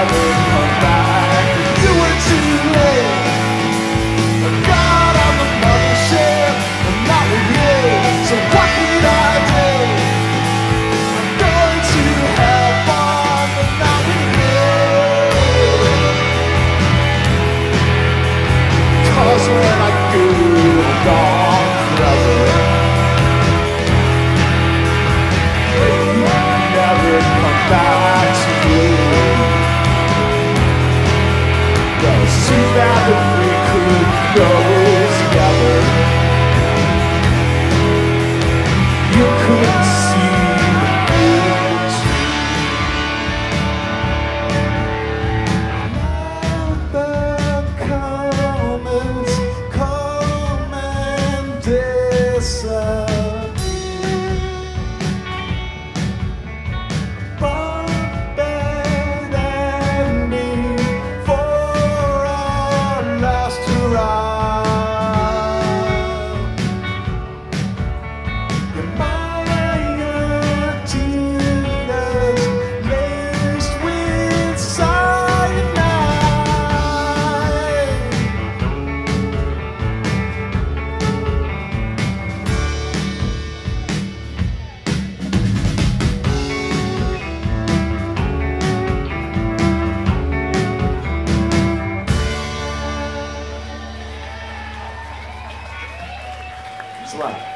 never come back. You were too late. I got on the mothership, and not with you. So what can I do? I'm going to have fun, but not with you. 'Cause when I go, I'm gone forever. Never come back to you. Well, it's too bad that we could go together. You couldn't see the comments come and disappear. Thanks a lot.